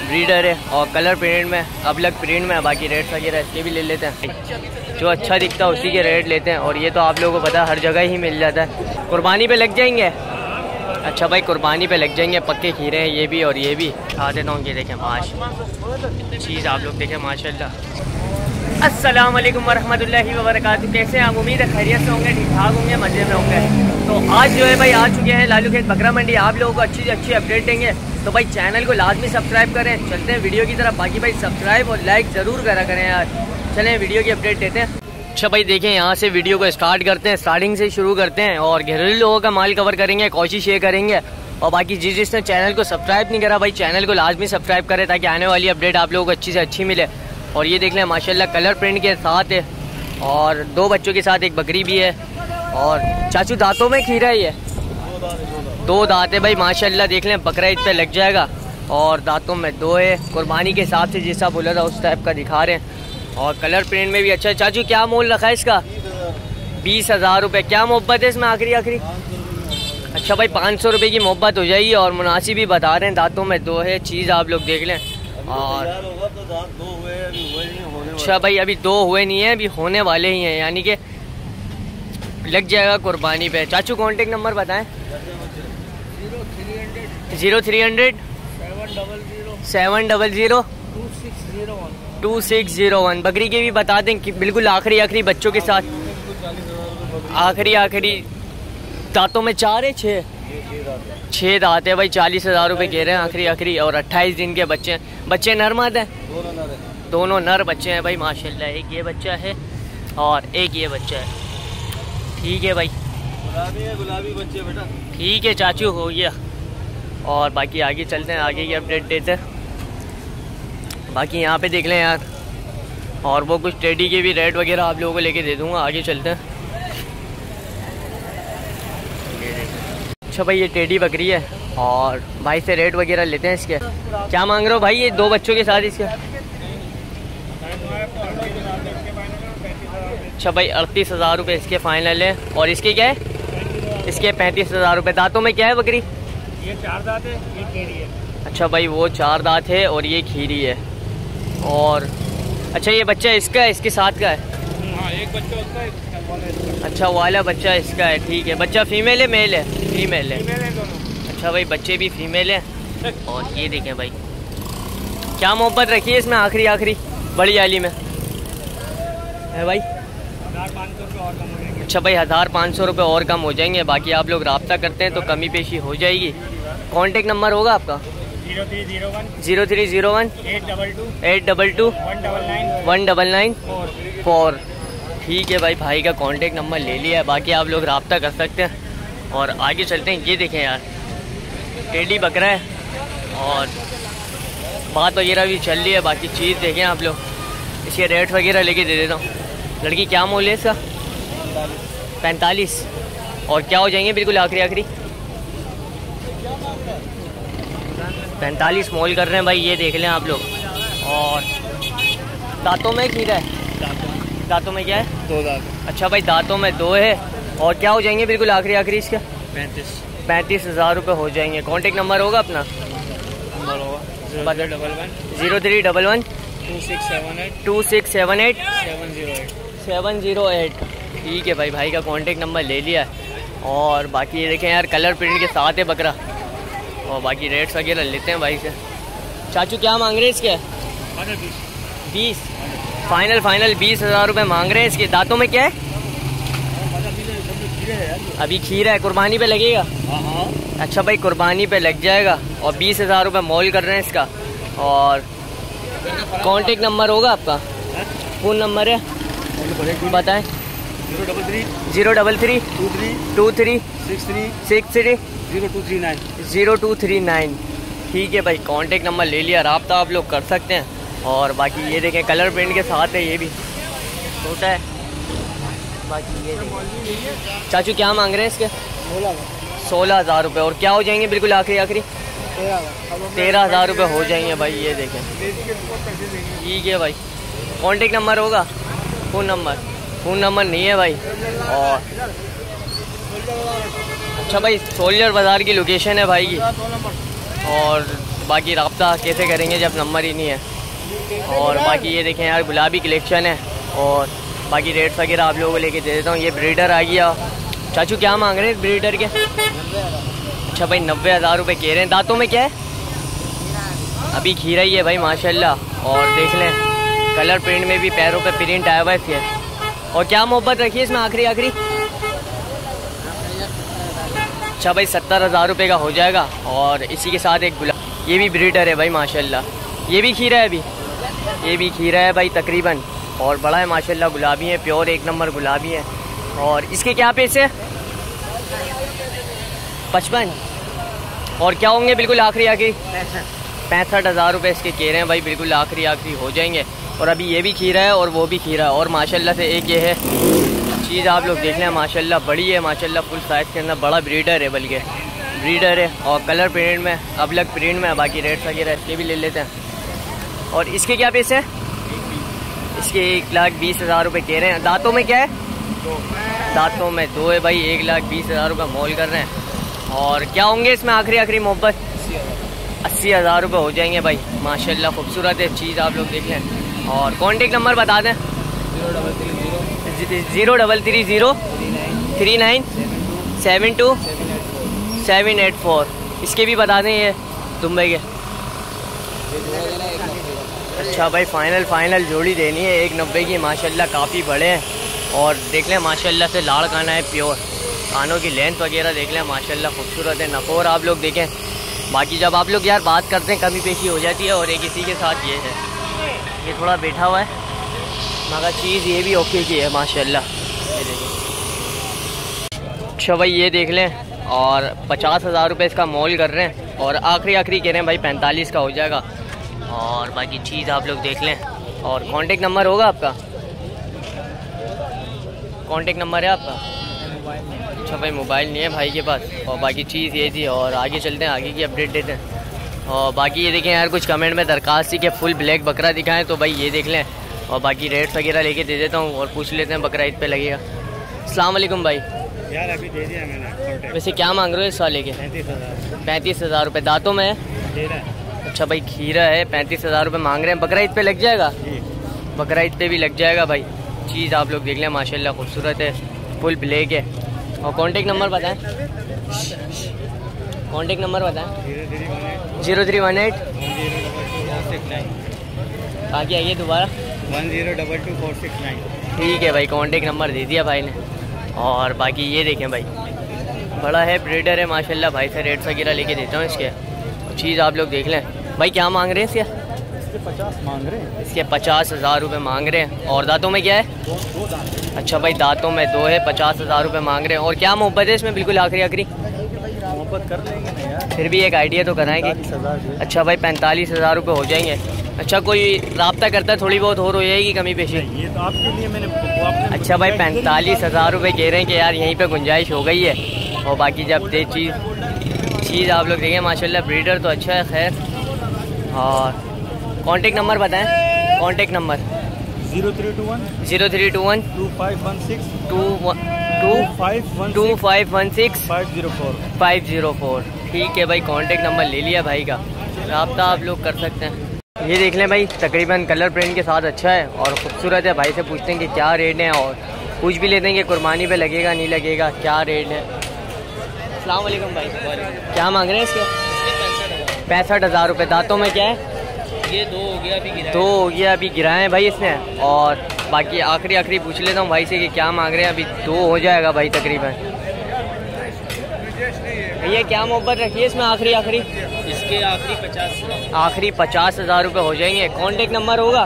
Breeder है और colour print में, अलग प्रिंट में। बाकी रेट वगैरह इसके भी ले लेते हैं, जो अच्छा दिखता है उसी के रेट लेते हैं। और ये तो आप लोगों को पता है हर जगह ही मिल जाता है। कुर्बानी पे लग जाएंगे। अच्छा भाई, कुर्बानी पे लग जाएंगे, पक्के खीरे हैं ये भी और ये भी। खा देता हूँ, ये देखें माशाल्लाह चीज़, आप लोग देखें माशाल्लाह। अस्सलाम वालेकुम वरहमतुल्लाहि वबरकातुहू। कैसे हैं आप? उम्मीद है खैरियत से होंगे, ठीक ठाक होंगे, मज़े में होंगे। तो आज जो है भाई आ चुके हैं लालू खेत बकरा मंडी। आप लोगों को अच्छी से अच्छी अपडेट देंगे, तो भाई चैनल को लाजमी सब्सक्राइब करें। चलते हैं वीडियो की तरफ। बाकी भाई सब्सक्राइब और लाइक ज़रूर करा करें यार। चलें वीडियो की अपडेट देते हैं। अच्छा भाई देखें, यहाँ से वीडियो को स्टार्ट करते हैं, स्टार्टिंग से शुरू करते हैं और घरेलू लोगों का माल कवर करेंगे, कोशिश ये करेंगे। और बाकी जिसने चैनल को सब्सक्राइब नहीं करा भाई, चैनल को लाजमी सब्सक्राइब करें ताकि आने वाली अपडेट आप लोगों को अच्छी से अच्छी मिले। और ये देख लें माशाल्लाह कलर प्रिंट के साथ है और 2 बच्चों के साथ एक बकरी भी है। और चाचू दांतों में खीरा ही है, 2 दांत है भाई माशाल्लाह। देख लें बकरा ईद पे लग जाएगा और दांतों में 2 है। कुर्बानी के हिसाब से जैसा बोला था उस टाइप का दिखा रहे हैं। और कलर प्रिंट में भी अच्छा है। चाचू क्या मोल रखा है इसका? 20,000 रुपये। क्या मोहब्बत है इसमें आखिरी? अच्छा भाई 500 रुपये की मोहब्बत हो जाएगी और मुनासिब भी बता रहे हैं। दांतों में 2 है, चीज़ आप लोग देख लें। और अच्छा भाई अभी 2 हुए नहीं है, अभी होने वाले ही हैं, यानी कि लग जाएगा कुर्बानी पे। चाचू कॉन्टेक्ट नंबर बताएं। 0300 700 2601। बकरी के भी बता दें कि बिल्कुल आखिरी बच्चों के साथ, आखिरी दांतों में 4 है, 6 दांत है भाई। 40,000 रुपये कह रहे हैं आखिरी। और 28 दिन के बच्चे नर माद हैं, दोनों नर बच्चे हैं भाई माशाल्लाह। एक ये बच्चा है और एक ये बच्चा है। ठीक है भाई, गुलाबी बच्चे बेटा। ठीक है चाचू, हो गया। और बाकी आगे चलते हैं, आगे की अपडेट देते हैं। बाकी यहाँ पे देख लें यार, और वो कुछ टेडी के भी रेट वगैरह आप लोगों को लेके दे दूँगा। आगे चलते हैं। अच्छा भाई ये टेडी बकरी है और भाई से रेट वगैरह लेते हैं इसके। क्या मांग रहे हो भाई ये 2 बच्चों के साथ इसके? अच्छा भाई 38,000 रुपये इसके फाइनल है। और इसके क्या है? इसके 35,000 रुपये। दांतों में क्या है बकरी? ये 4 दांत है, ये खीरी है। अच्छा भाई वो 4 दांत है और ये खीरी है। और अच्छा ये बच्चा इसका है, इसके साथ का है? हाँ, एक बच्चा उसका है। अच्छा वाला बच्चा इसका है। ठीक है। बच्चा फीमेल है मेल है? फीमेल है। अच्छा भाई बच्चे भी फीमेल है। और ये देखें भाई क्या मोहब्बत रखी है इसमें आखिरी बड़ी आली में है भाई। 1,500 रुपये और कम हो जाएंगे। अच्छा भाई 1,500 रुपये और कम हो जाएंगे। बाकी आप लोग रब्ता करते हैं तो कमी पेशी हो जाएगी। कॉन्टेक्ट नंबर होगा आपका? 0301 822 199 4। ठीक है भाई का कॉन्टेक्ट नंबर ले लिया है। बाकी आप लोग रब्ता कर सकते हैं। और आगे चलते हैं। ये देखें यार टेडी बकरा है और बात वगैरह भी चल रही है। बाकी चीज़ देखें आप लोग, इसके रेट वगैरह लेके दे देता हूँ। लड़की क्या मोल है इसका? 45। और क्या हो जाएंगे बिल्कुल आखिरी 45 मोल कर रहे हैं भाई। ये देख लें आप लोग। और दांतों में खीरा है? दांतों में क्या है? 2 दांत। अच्छा भाई दांतों में 2 है। और क्या हो जाएंगे बिल्कुल आखिरी इसका? 35,000 रुपये हो जाएंगे। कॉन्टेक्ट नंबर होगा अपना? नंबर होगा 0311 2678 708। ठीक है भाई का कॉन्टेक्ट नंबर ले लिया है। और बाकी ये देखें यार कलर प्रिंट के साथ है बकरा। और बाकी रेट्स वगैरह लेते हैं भाई से। चाचू क्या मांग रहे हैं इसके? 20 फाइनल 20,000 रुपये मांग रहे हैं इसके। दांतों में क्या है? अभी खीरा है। कुर्बानी पे लगेगा? अच्छा भाई कुर्बानी पे लग जाएगा। और 20,000 रुपये मोल कर रहे हैं इसका। और कॉन्टेक्ट नंबर होगा आपका? फ़ोन नंबर है बताएं। 033 23 63 0239। ठीक है भाई कॉन्टेक्ट नंबर ले लिया, रब्ता आप लोग कर सकते हैं। और बाकी ये देखें कलर प्रिंट के साथ है, ये भी छोटा है। बाकी ये देखें चाचू क्या मांग रहे हैं इसके? 16,000 रुपये। और क्या हो जाएंगे बिल्कुल आखिरी 13,000 रुपये हो जाएंगे भाई। ये देखें ठीक है भाई। कॉन्टेक्ट नंबर होगा? फ़ोन नंबर नहीं है भाई। और अच्छा भाई सोल्जर बाज़ार की लोकेशन है भाई की। और बाकी रब्ता कैसे करेंगे जब नंबर ही नहीं है। और बाकी ये देखें यार गुलाबी कलेक्शन है और बाकी रेट्स वगैरह आप लोगों को लेके दे देता हूँ। ये ब्रीडर आ गया। चाचू क्या मांग रहे हैं ब्रीडर के? अच्छा भाई 90,000 रुपये कह रहे हैं। दांतों में क्या है? अभी खीरा ही है भाई माशाल्लाह। और देख लें कलर प्रिंट में भी पैरों पे प्रिंट आया हुआ है इसके। और क्या मोहब्बत रखी है इसमें आखिरी? अच्छा भाई 70,000 रुपये का हो जाएगा। और इसी के साथ एक गुलाब, ये भी ब्रीडर है भाई माशाल्लाह। ये भी खीरा है, अभी ये भी खीरा है भाई तकरीबन। और बड़ा है माशाल्लाह, गुलाबी है, प्योर 1 नंबर गुलाबी है। और इसके क्या पैसे? 55। और क्या होंगे बिल्कुल आखिरी? 65,000 रुपये इसके कह रहे हैं भाई, बिल्कुल आखिरी हो जाएंगे। और अभी ये भी खीरा है और वो भी खीरा है। और माशाल्लाह से एक ये है चीज़ आप लोग देख लें माशाल्लाह, बड़ी है माशाल्लाह, फुल साइज़ के अंदर बड़ा ब्रीडर है, बल्कि ब्रीडर है। और कलर प्रिंट में, अब अलग प्रिंट में। बाकी रेट्स वगैरह इसके भी ले लेते हैं। और इसके क्या पैसे हैं? इसके 1,20,000 रुपये कह रहे हैं। दांतों में क्या है? दांतों में 2 है भाई। 1,20,000 रुपये मोल कर रहे हैं। और क्या होंगे इसमें आखिरी मोहब्बत? 80,000 रुपये हो जाएंगे भाई माशाल्लाह। खूबसूरत है चीज़, आप लोग देख लें। और कॉन्टेक्ट नंबर बता दें। 0330 39 72 784। इसके भी बता दें, ये दुबई के। अच्छा भाई फाइनल जोड़ी देनी है 190 की माशाल्लाह, काफ़ी बड़े हैं। और देख लें माशाल्लाह से लाड़ काना है प्योर। कानों की लेंथ वगैरह देख लें माशाल्लाह, खूबसूरत है। नकोर आप लोग देखें। बाकी जब आप लोग यार बात करते हैं कमी पेशी हो जाती है। और एक इसी के साथ ये है, ये थोड़ा बैठा हुआ है मगर चीज़ ये भी ओके की है माशाल्लाह। ये देखें। अच्छा भाई ये देख लें। और 50,000 रुपये इसका मोल कर रहे हैं। और आखिरी कह रहे हैं भाई 45 का हो जाएगा। और बाकी चीज़ आप लोग देख लें। और कांटेक्ट नंबर होगा आपका? कांटेक्ट नंबर है आपका? अच्छा भाई मोबाइल नहीं है भाई के पास। और बाकी चीज़ ये थी। और आगे चलते हैं, आगे की अपडेट देते हैं। और बाकी ये देखें यार, कुछ कमेंट में दरख्वास्त थी कि फुल ब्लैक बकरा दिखाएं, तो भाई ये देख लें। और बाकी रेट्स वगैरह लेके दे देता हूँ और पूछ लेते हैं बकरा ईद पे लगेगा। अस्सलाम वालेकुम भाई। यार अभी दे दिया मैंने। वैसे क्या मांग रहे हो इस वाले के? 35,000 रुपये। दांतों में है? अच्छा भाई खीरा है, 35,000 रुपये मांग रहे हैं। बकरा ईद पे लग जाएगा? बकरा ईद पे भी लग जाएगा भाई। चीज़ आप लोग देख लें माशाल्लाह, खूबसूरत है, फुल ब्लैक है। और कांटेक्ट नंबर बताएं। कांटेक्ट नंबर बताएं। 0318 आगे आइए दोबारा। 10222469। ठीक है भाई, कांटेक्ट नंबर दे दिया भाई ने। और बाकी ये देखें भाई, बड़ा है, ब्रीडर है माशाल्लाह। भाई से रेट्स वगैरह लेके देता हूँ इसके। चीज़ आप लोग देख लें भाई। क्या मांग रहे हैं इसके? 50 मांग रहे हैं। इसके 50,000 रुपये मांग रहे हैं। और दांतों में क्या है? 2 दांत। अच्छा भाई दांतों में 2 है, 50,000 रुपये मांग रहे हैं। और क्या मोहब्बत है इसमें बिल्कुल आखिरी? मोहब्बत कर लेंगे ना यार, फिर भी एक आइडिया तो कराएंगे। अच्छा भाई 45,000 रुपये हो जाएंगे। अच्छा कोई रब्ता करता है थोड़ी बहुत और हो जाएगी कमी पेशी? ये तो आपके लिए मैंने अच्छा भाई 45,000 रुपये कह रहे हैं कि यार यहीं पे गुंजाइश हो गई है। और बाकी जब दे चीज़ आप लोग देखें माशाल्लाह, ब्रीडर तो अच्छा है खैर। और कांटेक्ट नंबर बताएं। Contact number 0321 2516 504। 504। ठीक है भाई, कांटेक्ट नंबर ले लिया भाई का, रब्ता आप लोग कर सकते हैं। ये देख लें भाई, तकरीबन कलर प्रिंट के साथ अच्छा है और ख़ूबसूरत है। भाई से पूछते हैं कि क्या रेट है और पूछ भी लेते हैं कि कुर्बानी पे लगेगा नहीं लगेगा, क्या रेट है। अस्सलाम वालेकुम भाई। क्या मांग रहे हैं इसके? 65,000 रुपये। दांतों में क्या है? ये 2 हो गया, अभी गिरा 2 हो गया, अभी गिराए हैं भाई इसने। और बाकी आखिरी पूछ लेता हूँ भाई से कि क्या मांग रहे हैं। अभी 2 हो जाएगा भाई तकरीबन। भैया क्या मोहब्बत रखी है इसमें आखिरी? इसके आखिरी 50,000 रुपये हो जाएंगे। कांटेक्ट नंबर होगा?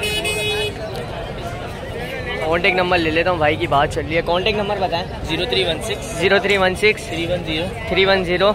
कांटेक्ट नंबर ले लेता हूँ भाई की बात चल रही है। कांटेक्ट नंबर बताएं। 0316 310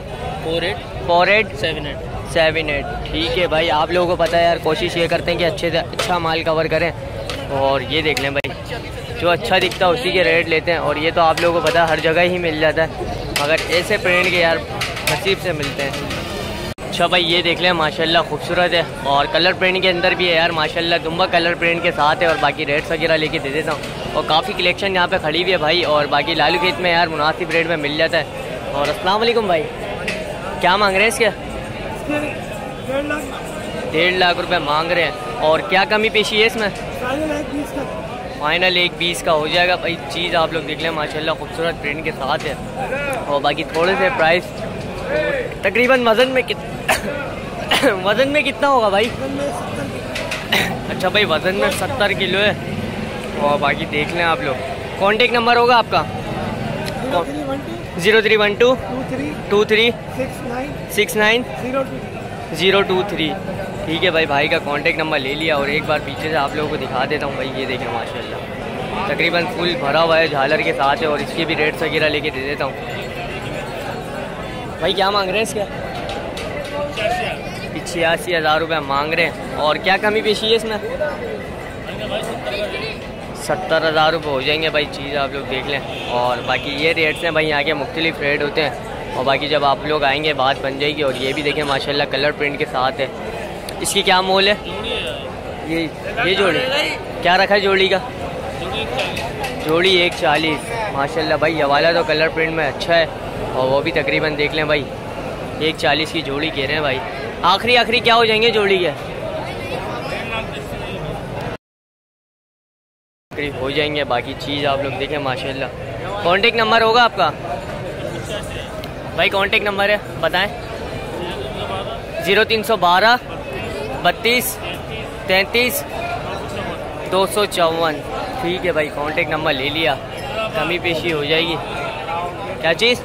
4878। ठीक है भाई, आप लोगों को पता है यार, कोशिश ये करते हैं कि अच्छे से अच्छा माल कवर करें। और ये देख लें भाई, जो अच्छा दिखता है उसी के रेट लेते हैं। और ये तो आप लोगों को पता है हर जगह ही मिल जाता है, मगर ऐसे प्रिंट के यार नसीब से मिलते हैं। अच्छा भाई ये देख लें माशाल्लाह, खूबसूरत है। और कलर प्रिंट के अंदर भी है यार माशाल्लाह, दुम्बा कलर प्रिंट के साथ है। और बाकी रेट्स वगैरह लेके दे देता हूँ। और काफ़ी कलेक्शन यहाँ पे खड़ी हुई है भाई। और बाकी लालू खेत में यार मुनासिब रेट में मिल जाता है। और अस्सलाम वालेकुम भाई, क्या मांग रहे हैं इसके? 1.5 लाख रुपए मांग रहे हैं। और क्या कमी पेशी है इसमें? फाइनल 1.20 का हो जाएगा भाई। चीज़ आप लोग देख लें माशाल्लाह खूबसूरत प्रिंट के साथ है। और बाकी थोड़े से प्राइस तकरीबन वज़न में कितना होगा भाई? अच्छा भाई वज़न में 70 किलो है। और बाकी देख लें आप लोग। कॉन्टेक्ट नंबर होगा आपका? 0312 23 69 023। ठीक है भाई का कांटेक्ट नंबर ले लिया। और एक बार पीछे से आप लोगों को दिखा देता हूँ भाई। ये देखें माशाल्लाह तकरीबन फुल भरा हुआ है, झालर के साथ है। और इसके भी रेट्स वगैरह लेके दे देता हूँ। भाई क्या मांग रहे हैं इसका? 86,000 रुपये मांग रहे हैं। और क्या कमी पेशी है इसमें? 70,000 रुपये हो जाएंगे भाई। चीज़ आप लोग देख लें। और बाकी ये रेट्स हैं भाई, यहाँ के मुख्तलिफ रेट होते हैं। और बाकी जब आप लोग आएंगे बात बन जाएगी। और ये भी देखें माशाल्लाह कलर प्रिंट के साथ है। इसकी क्या मोल है? ये जोड़ी क्या रखा है जोड़ी का? जोड़ी 140 माशाल्लाह भाई। हवाला तो कलर प्रिंट में अच्छा है। और वो भी तकरीबन देख लें भाई 140 की जोड़ी कह रहे हैं भाई। आखिरी क्या हो जाएंगे जोड़ी के? हो जाएंगे। बाकी चीज़ आप लोग देखें माशाल्लाह। कांटेक्ट नंबर होगा आपका भाई? कांटेक्ट नंबर है बताएं। 0312 32 33 254। ठीक है भाई कांटेक्ट नंबर ले लिया। कमी पेशी हो जाएगी। क्या चीज़?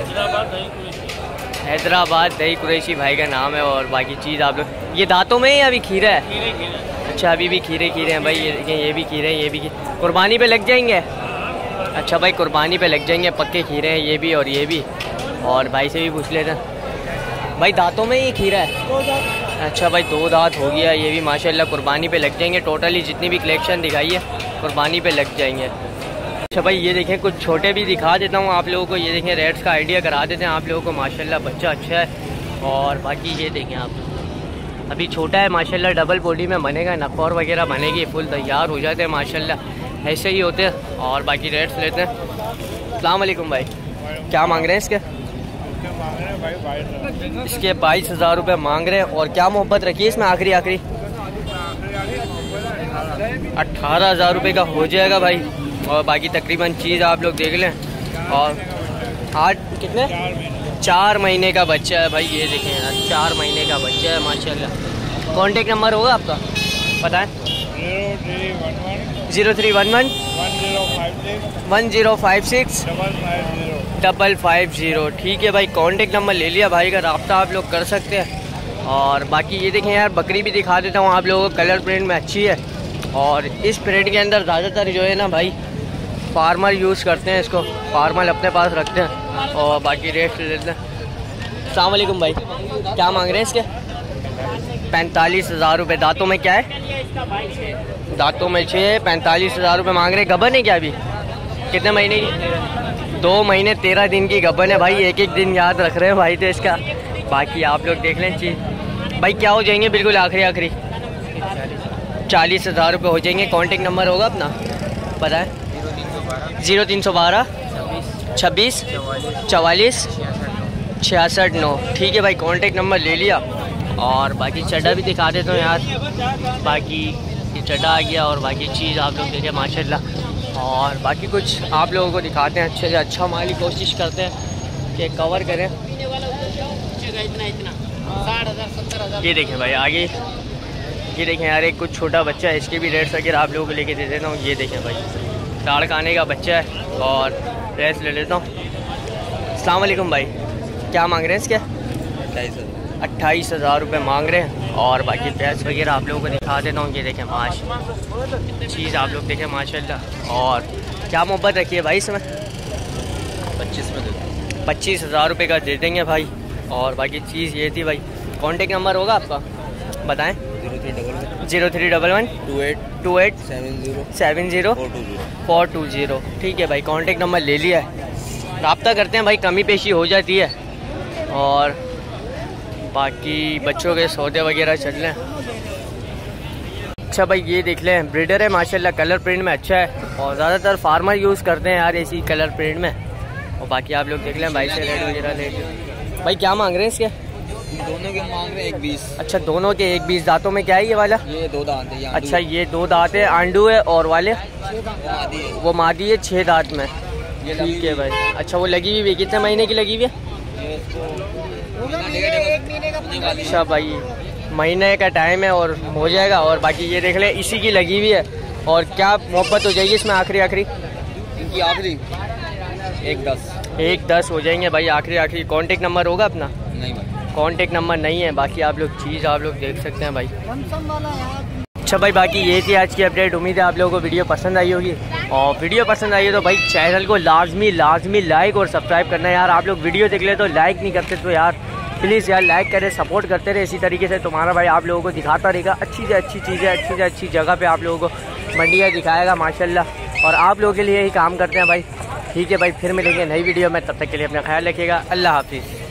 हैदराबाद दही कुरैशी भाई का नाम है। और बाकी चीज़ आप लोग। ये दांतों में या अभी खीरा है? अच्छा अभी भी खीरे हैं भाई। ये देखें ये भी खीरे हैं, ये भी कुर्बानी पे लग जाएंगे। अच्छा भाई कुर्बानी पे लग जाएंगे, पक्के खीरे हैं ये भी और ये भी। और भाई से भी पूछ लेते हैं भाई दांतों में ये खीरा है? अच्छा भाई 2 दांत हो गया। ये भी माशाल्लाह कुर्बानी पे लग जाएंगे। टोटली जितनी भी कलेक्शन दिखाई है कुर्बानी पे लग जाएंगे। अच्छा भाई ये देखें कुछ छोटे भी दिखा देता हूँ आप लोगों को। ये देखें रेट्स का आइडिया करा देते हैं आप लोगों को। माशाल्लाह बच्चा अच्छा है। और बाकी ये देखें आप अभी छोटा है माशाल्लाह। डबल बॉडी में बनेगा, नखौर वगैरह बनेगी, फुल तैयार हो जाते हैं माशाल्लाह। ऐसे ही होते हैं। और बाकी रेट्स लेते हैं। अस्सलाम वालेकुम भाई। क्या मांग रहे हैं इसके? इसके 22,000 रुपये मांग रहे हैं। और क्या मोहब्बत रखी है इसमें? आखिरी 18,000 रुपये का हो जाएगा भाई। और बाकी तकरीबन चीज़ आप लोग देख लें। और 4 महीने का बच्चा है भाई। ये देखें यार 4 महीने का बच्चा है माशाल्लाह। कांटेक्ट नंबर होगा आपका बताएं? 0311 1056 550। ठीक है भाई कांटेक्ट नंबर ले लिया भाई का। रब्ता आप लोग कर सकते हैं। और बाकी ये देखें यार बकरी भी दिखा देता हूँ आप लोगों को। कलर प्रिंट में अच्छी है। और इस प्रिंट के अंदर ज़्यादातर जो है ना भाई फार्मर यूज़ करते हैं इसको। फार्मर अपने पास रखते हैं। और बाकी रेट ले लेते हैं। अस्सलाम वालेकुम भाई। क्या मांग रहे हैं इसके? 45,000 रुपये। दांतों में क्या है? दांतों में 6। 45,000 रुपये मांग रहे हैं। गबन है क्या अभी? कितने महीने की? 2 महीने 13 दिन की गबन है भाई। एक दिन याद रख रहे हैं भाई तो इसका। बाकी आप लोग देख लें चीज़ भाई क्या हो जाएंगे बिल्कुल आखिरी 40,000 रुपये हो जाएंगे। कांटेक्ट नंबर होगा अपना बताएं? 0312 26 44 66 9। ठीक है भाई कांटेक्ट नंबर ले लिया। और बाकी चड्डा भी दिखा देता हूँ यार। बाकी ये चड्डा आ गया। और बाकी चीज़ आप लोग देखें माशाल्लाह। और बाकी कुछ आप लोगों को दिखाते हैं अच्छे से अच्छा माल की कोशिश करते हैं कि कवर करें। ये देखें भाई आगे ये देखें यार एक कुछ छोटा बच्चा है। इसके भी रेट्स वगैरह आप लोगों को लेके दे देता हूँ। ये देखें भाई दाढ़ खाने का बच्चा है। और रेट्स ले लेता हूँ। अस्सलाम वालेकुम भाई। क्या मांग रहे हैं इसके? 28,000 रुपये मांग रहे हैं। और बाकी भैंस वगैरह आप लोगों को दिखा देता हूँ। ये देखें चीज़ आप लोग देखें माशाल्लाह। और क्या मोहब्बत रखी है भाई इसमें? 25,000 रुपये का दे देंगे भाई। और बाकी चीज़ ये थी भाई। कांटेक्ट नंबर होगा आपका बताएं? 0311 28 70 420। ठीक है भाई कांटेक्ट नंबर ले लिया है। रब्ता करते हैं भाई कमी पेशी हो जाती है। और बाकी बच्चों के सौदे वगैरह चल रहे हैं। अच्छा भाई ये देख लें ब्रीडर है माशाल्लाह। कलर प्रिंट में अच्छा है। और ज़्यादातर फार्मर यूज़ करते हैं यार इसी कलर प्रिंट में। और बाकी आप लोग देख लें भाई से रेट वगैरह ले। भाई क्या मांग रहे हैं इसके? दोनों के मांग रहे 1.20। अच्छा, दोनों के 1.20। दांतों में क्या है ये वाला? ये 2 दांत है। अच्छा, ये 2 दांत है, आंडू है। और वाले वो मादी है 6 दांत में। ठीक है भाई। अच्छा, वो लगी हुई है, कितने महीने की लगी हुई है? अच्छा भाई, महीने का टाइम है और हो जाएगा। और बाकी ये देख ले, इसी की लगी हुई है। और क्या मोहब्बत हो जाएगी इसमें आखिरी इनकी आखिरी 1.10 हो जाएंगे भाई, आखिरी। कॉन्टेक्ट नंबर होगा अपना? नहीं भाई, कॉन्टेक्ट नंबर नहीं है। बाकी आप लोग चीज़ आप लोग देख सकते हैं भाई। अच्छा भाई, बाकी ये थी आज की अपडेट। उम्मीद है आप लोगों को वीडियो पसंद आई होगी। और वीडियो पसंद आई है तो भाई चैनल को लाजमी लाइक और सब्सक्राइब करना है यार। आप लोग वीडियो देख ले तो लाइक नहीं करते तो यार प्लीज़ यार लाइक करें, सपोर्ट करते रहे। इसी तरीके से तुम्हारा भाई आप लोगों को दिखाता रहेगा अच्छी से अच्छी चीज़ें, अच्छी से अच्छी जगह पे आप लोगों को मंडियाँ दिखाएगा माशाल्लाह। और आप लोगों के लिए ही काम करते हैं भाई। ठीक है भाई, फिर मिलेंगे नई वीडियो में। तब तक के लिए अपना ख्याल रखिएगा। अल्लाह हाफिज़।